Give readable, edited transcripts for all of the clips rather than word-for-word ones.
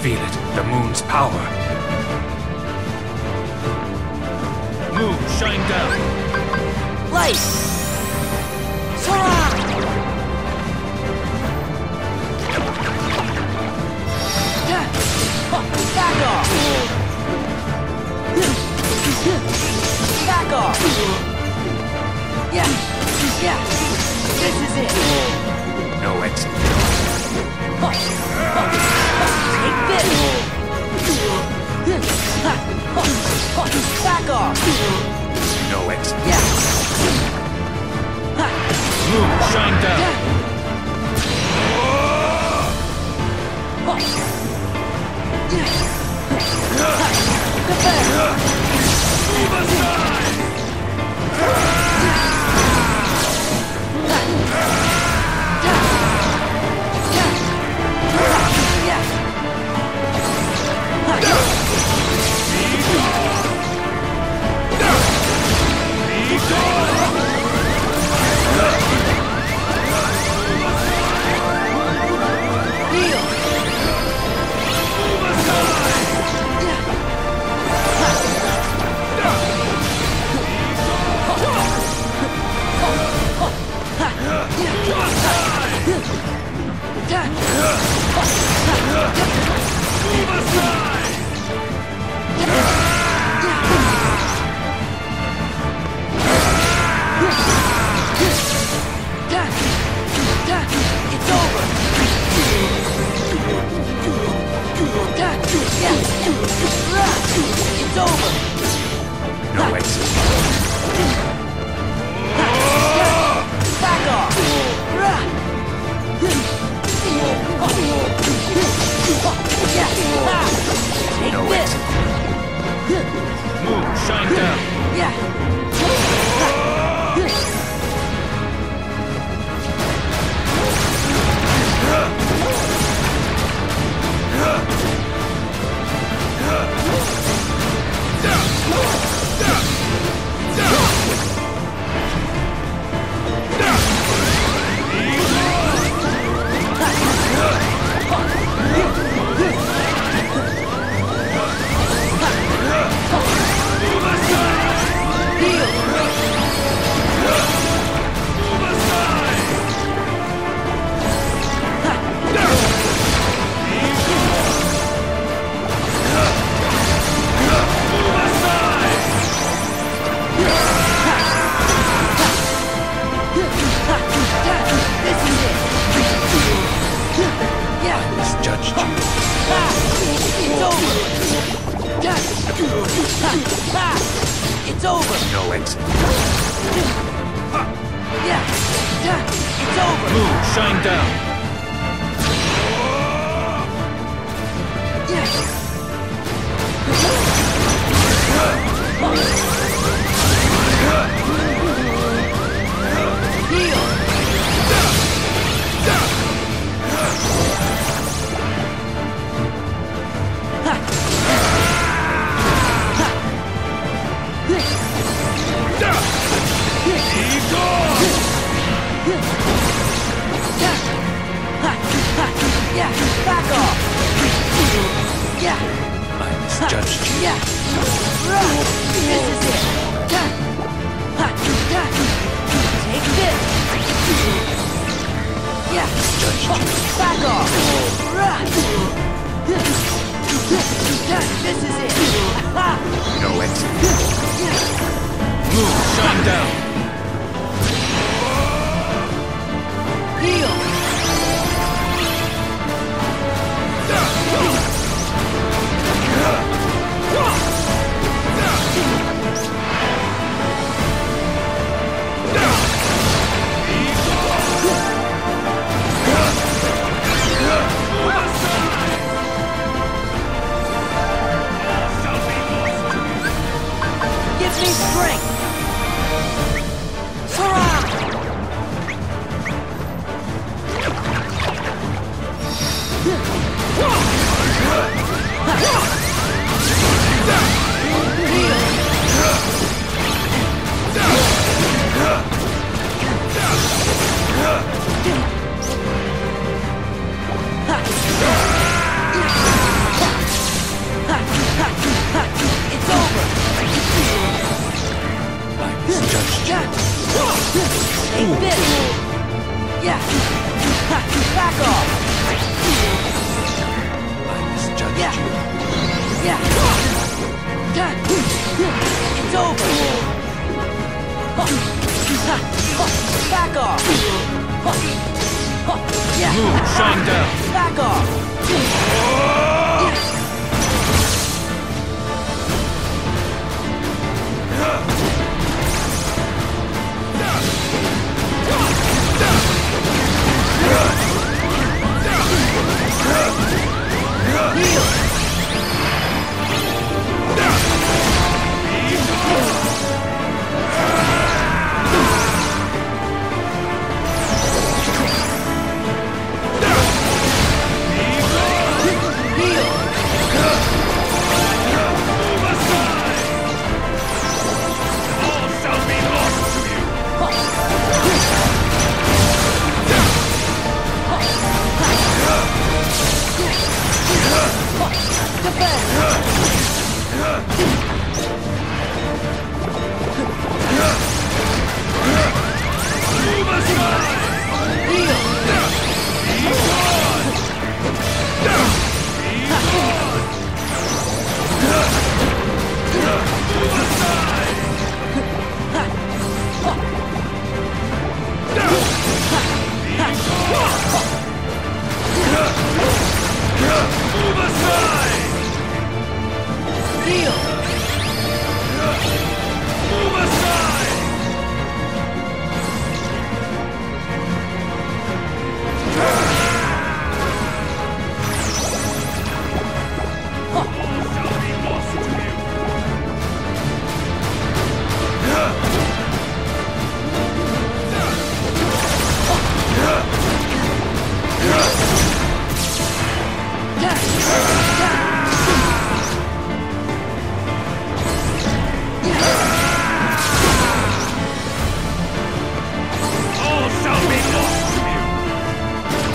feel it, the moon's power. Moon, shine down. Light! Sora! Back off! Back off! Yeah! Yeah! This is it! No exit. Take this! Back off! No exit. Yeah! Moon, shine down. Move aside! It's over! No exit. Back off! Take No this! exit. Moon, shine down. Yeah! Misjudged you. It's over! No exit. Yeah! It's over! Moon, shine down. Yeah! Back off! Yeah! I misjudged you. Yeah! This is it! Take this! Yeah! Back off! This is it! No exit. Moon, shine down. Heal! Give me strength! Back off! I misjudged Yeah. you. Yeah. It's over! Back off! Yeah. Move, shine down. Back off! All shall be lost to you. Move aside. Move aside. Heal! Move aside. All shall be lost to you. All shall be lost to you.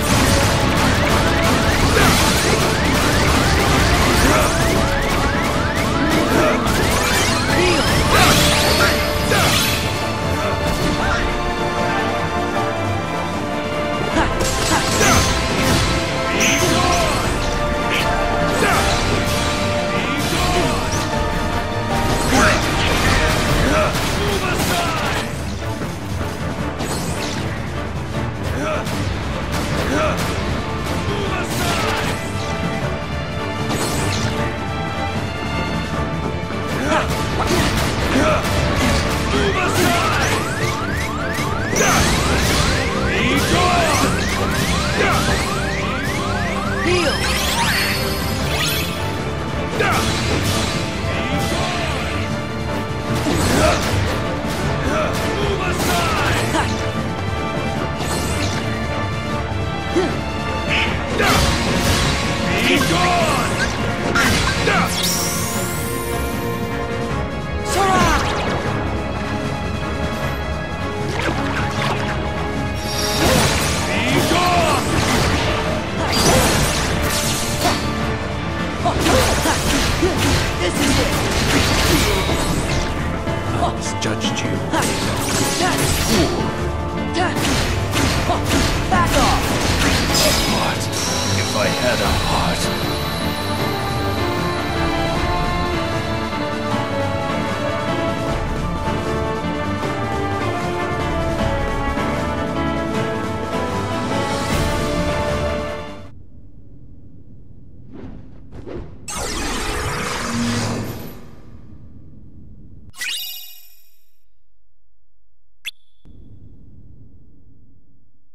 Move aside. Move aside. Move aside. Be gone. Heal! Move aside. Be gone.